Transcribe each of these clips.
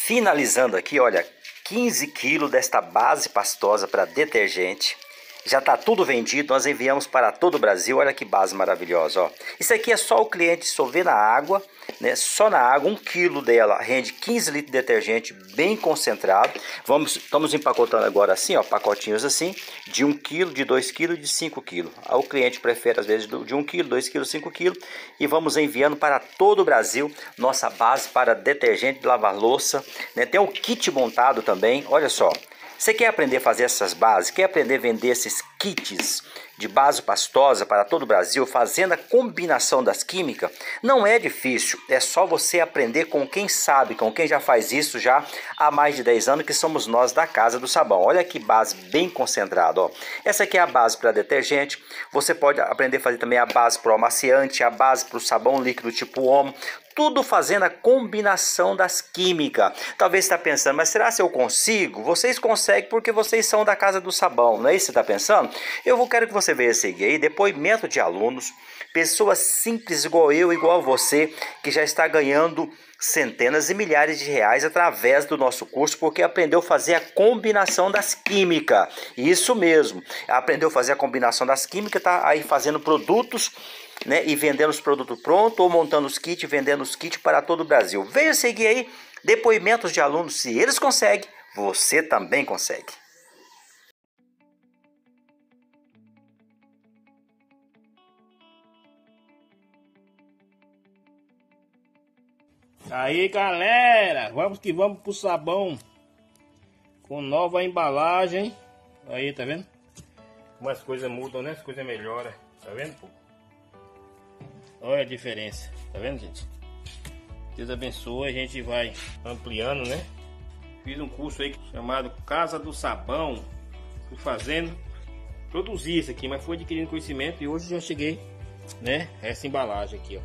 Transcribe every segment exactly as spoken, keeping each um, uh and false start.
Finalizando aqui, olha, quinze quilos desta base pastosa para detergente. Já está tudo vendido, nós enviamos para todo o Brasil. Olha que base maravilhosa, ó. Isso aqui é só o cliente dissolver na água, né? Só na água, um quilo dela rende quinze litros de detergente bem concentrado. Vamos, estamos empacotando agora assim, ó, pacotinhos assim, de um quilo, de dois quilos, de cinco quilos. O cliente prefere às vezes de um quilo, dois quilos, cinco quilos. E vamos enviando para todo o Brasil nossa base para detergente de lavar louça, né? Tem um kit montado também, olha só. Você quer aprender a fazer essas bases? Quer aprender a vender esses kits de base pastosa para todo o Brasil, fazendo a combinação das químicas? Não é difícil, é só você aprender com quem sabe, com quem já faz isso já há mais de dez anos, que somos nós da Casa do Sabão. Olha que base bem concentrada, ó. Essa aqui é a base para detergente. Você pode aprender a fazer também a base para o amaciante, a base para o sabão líquido tipo Omo. Tudo fazendo a combinação das químicas. Talvez você está pensando, mas será que eu consigo? Vocês conseguem porque vocês são da Casa do Sabão, não é isso que você está pensando? Eu vou quero que você veja seguir aí depoimento de alunos, pessoas simples igual eu, igual você, que já está ganhando centenas e milhares de reais através do nosso curso, porque aprendeu a fazer a combinação das químicas. Isso mesmo, aprendeu a fazer a combinação das químicas, está aí fazendo produtos, né, e vendendo os produtos prontos ou montando os kits, vendendo os kits para todo o Brasil. Veja seguir aí depoimentos de alunos. Se eles conseguem, você também consegue. Aí galera, vamos que vamos pro sabão com nova embalagem. Aí, tá vendo? Como as coisas mudam, né? As coisas melhoram. Tá vendo, pô? Olha a diferença, tá vendo, gente? Deus abençoe, a gente vai ampliando, né? Fiz um curso aí chamado Casa do Sabão. Fui fazendo, produzi isso aqui, mas fui adquirindo conhecimento e hoje já cheguei, né? Essa embalagem aqui,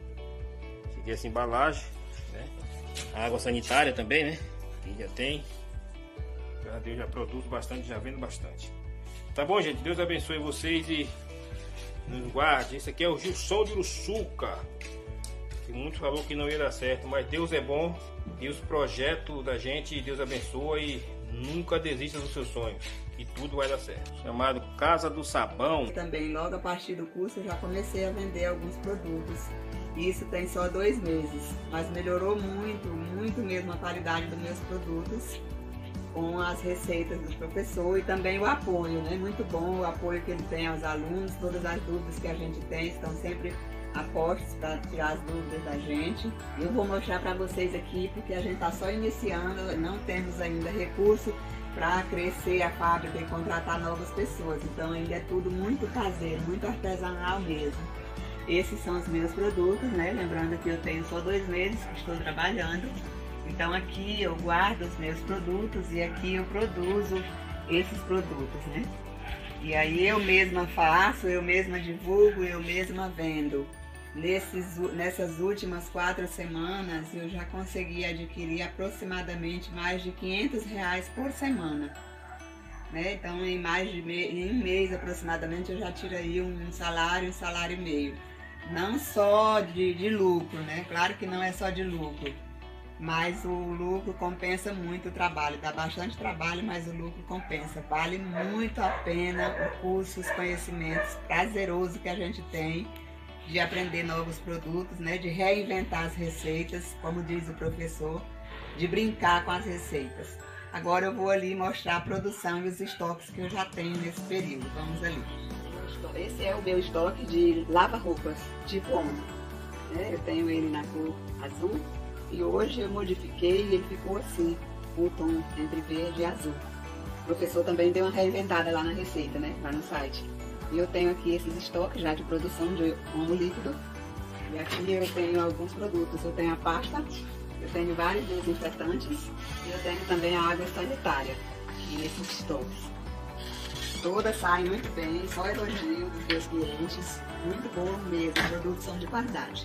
ó. Cheguei essa embalagem, né? A água sanitária também, né? Aqui já tem. Graças a Deus já produzo bastante, já vendo bastante. Tá bom, gente? Deus abençoe vocês e nos guarde. Esse aqui é o Gilson de Uruçuca, que muitos falou que não ia dar certo, mas Deus é bom e os projetos da gente, Deus abençoa e nunca desista dos seus sonhos, que tudo vai dar certo. Chamado Casa do Sabão. Também logo a partir do curso eu já comecei a vender alguns produtos. Isso tem só dois meses, mas melhorou muito, muito mesmo a qualidade dos meus produtos, com as receitas do professor e também o apoio, né? Muito bom o apoio que ele tem aos alunos, todas as dúvidas que a gente tem estão sempre a postos para tirar as dúvidas da gente. Eu vou mostrar para vocês aqui porque a gente está só iniciando, não temos ainda recurso para crescer a fábrica e contratar novas pessoas, então ainda é tudo muito caseiro, muito artesanal mesmo. Esses são os meus produtos, né? Lembrando que eu tenho só dois meses que estou trabalhando. Então aqui eu guardo os meus produtos e aqui eu produzo esses produtos, né? E aí eu mesma faço, eu mesma divulgo, eu mesma vendo. Nesses, nessas últimas quatro semanas eu já consegui adquirir aproximadamente mais de quinhentos reais por semana, né? Então em mais de me, em um mês aproximadamente eu já tiro aí um, um salário, um salário e meio. Não só de, de lucro, né? Claro que não é só de lucro. Mas o lucro compensa muito o trabalho, dá bastante trabalho, mas o lucro compensa. Vale muito a pena o curso, os conhecimentos prazerosos que a gente tem de aprender novos produtos, né? De reinventar as receitas, como diz o professor, de brincar com as receitas. Agora eu vou ali mostrar a produção e os estoques que eu já tenho nesse período. Vamos ali. Esse é o meu estoque de lava-roupas tipo Omo. Eu tenho ele na cor azul. E hoje eu modifiquei e ele ficou assim, o tom entre verde e azul. O professor também deu uma reinventada lá na receita, né? Lá no site. E eu tenho aqui esses estoques já de produção de Omo líquido. E aqui eu tenho alguns produtos. Eu tenho a pasta, eu tenho vários desinfetantes e eu tenho também a água sanitária. E esses estoques. Todas saem muito bem, só elogio dos meus clientes. Muito bom mesmo, produtos são de qualidade.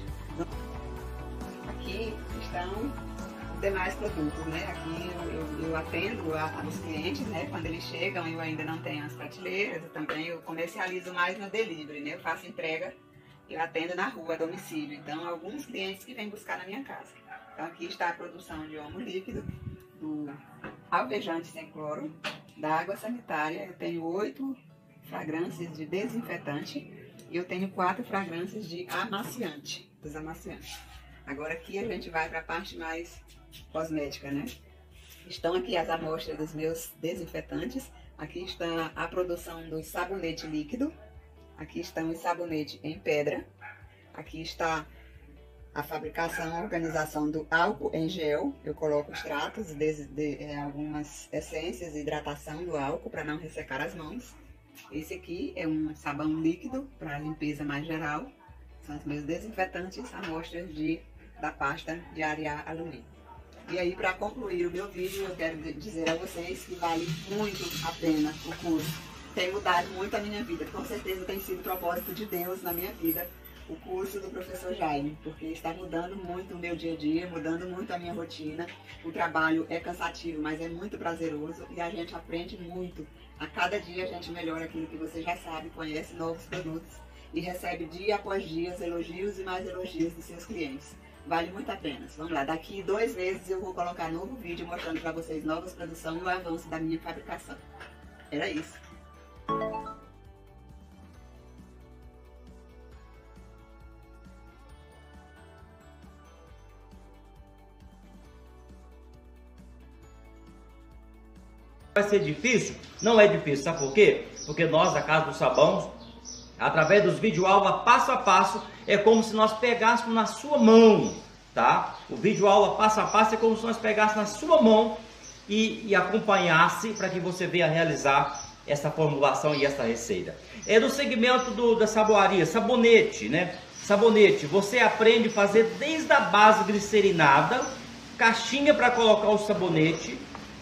Aqui estão os demais produtos, né? Aqui eu, eu, eu atendo a, os clientes, né? Quando eles chegam, eu ainda não tenho as prateleiras, eu também eu comercializo mais no delivery, né? Eu faço entrega, eu atendo na rua, a domicílio. Então, alguns clientes que vêm buscar na minha casa. Então, aqui está a produção de Omo líquido. do alvejante sem cloro, da água sanitária. Eu tenho oito fragrâncias de desinfetante e eu tenho quatro fragrâncias de amaciante, dos amaciantes. Agora aqui a gente vai para a parte mais cosmética, né? Estão aqui as amostras dos meus desinfetantes. Aqui está a produção do sabonete líquido. Aqui estão os sabonetes em pedra. Aqui está a fabricação, a organização do álcool em gel. Eu coloco extratos de, de, de algumas essências e hidratação do álcool para não ressecar as mãos. Esse aqui é um sabão líquido para limpeza mais geral. São os meus desinfetantes, amostras de, da pasta de arear alumínio. E aí, para concluir o meu vídeo, eu quero dizer a vocês que vale muito a pena o curso. Tem mudado muito a minha vida, com certeza tem sido propósito de Deus na minha vida, o curso do professor Jaime, porque está mudando muito o meu dia a dia, mudando muito a minha rotina. O trabalho é cansativo, mas é muito prazeroso e a gente aprende muito. A cada dia a gente melhora aquilo que você já sabe, conhece novos produtos e recebe dia após dia elogios e mais elogios dos seus clientes. Vale muito a pena. Vamos lá, daqui dois meses eu vou colocar novo vídeo mostrando para vocês novas produções e o avanço da minha fabricação. Era isso. Vai ser difícil? Não é difícil, sabe por quê? Porque nós, da Casa do Sabão, através dos vídeo-aula passo a passo, é como se nós pegássemos na sua mão, tá? O vídeo-aula passo a passo é como se nós pegássemos na sua mão e, e acompanhasse para que você venha realizar essa formulação e essa receita. É do segmento do, da saboaria, sabonete, né? Sabonete, você aprende a fazer desde a base glicerinada, caixinha para colocar o sabonete,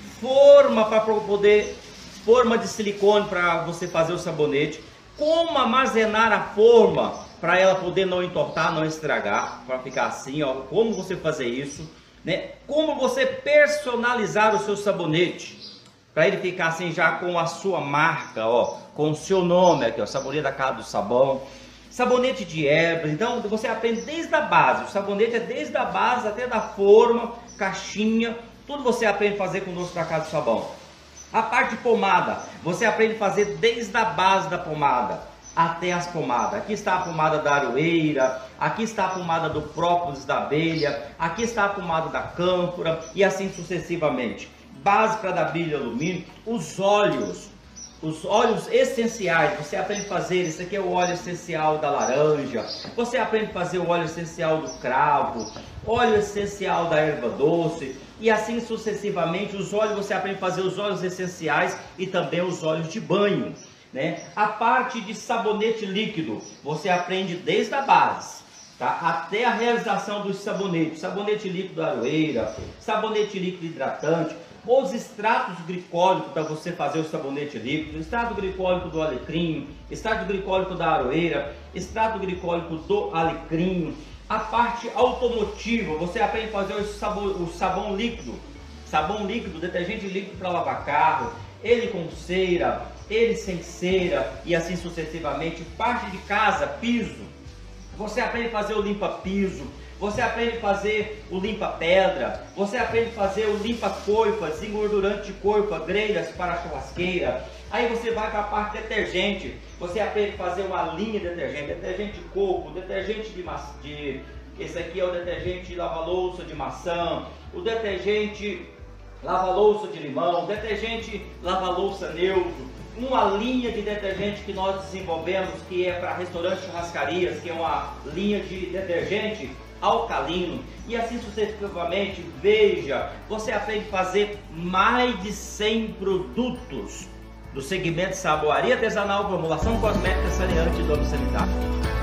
forma para poder, forma de silicone para você fazer o sabonete, como armazenar a forma para ela poder não entortar, não estragar, para ficar assim, ó, como você fazer isso, né? Como você personalizar o seu sabonete, para ele ficar assim já com a sua marca, ó, com o seu nome aqui, ó, Sabonete da Casa do Sabão, sabonete de ervas. Então você aprende desde a base, o sabonete é desde a base até da forma, caixinha, tudo você aprende a fazer conosco da Casa do Sabão. A parte de pomada, você aprende a fazer desde a base da pomada até as pomadas. Aqui está a pomada da aroeira, aqui está a pomada do própolis da abelha, aqui está a pomada da cânfora e assim sucessivamente. Base para dar brilho alumínio, os óleos, os óleos essenciais, você aprende a fazer, esse aqui é o óleo essencial da laranja, você aprende a fazer o óleo essencial do cravo, óleo essencial da erva doce, e assim sucessivamente. Os óleos, você aprende a fazer os óleos essenciais e também os óleos de banho, né? A parte de sabonete líquido, você aprende desde a base, tá? Até a realização dos sabonetes, sabonete líquido da aroeira, sabonete líquido hidratante, os extratos glicólicos para você fazer o sabonete líquido, extrato glicólico do alecrim, extrato glicólico da aroeira, extrato glicólico do alecrim. A parte automotiva, você aprende a fazer o sabão, o sabão líquido, sabão líquido, detergente líquido para lavar carro, ele com cera, ele sem cera e assim sucessivamente. Parte de casa, piso, você aprende a fazer o limpa-piso, você aprende a fazer o limpa-pedra, você aprende a fazer o limpa-coifa, desengordurante de coifa, grelhas para a churrasqueira. Aí você vai para a parte detergente, você aprende a fazer uma linha de detergente, detergente de coco, detergente de, de esse aqui é o detergente de lava-louça de maçã, o detergente lava-louça de limão, detergente lava-louça neutro, uma linha de detergente que nós desenvolvemos que é para restaurantes, churrascarias, que é uma linha de detergente alcalino e assim sucessivamente. Veja, você aprende a fazer mais de cem produtos do segmento de saboaria artesanal, formulação cosmética, saneante e domiciliar.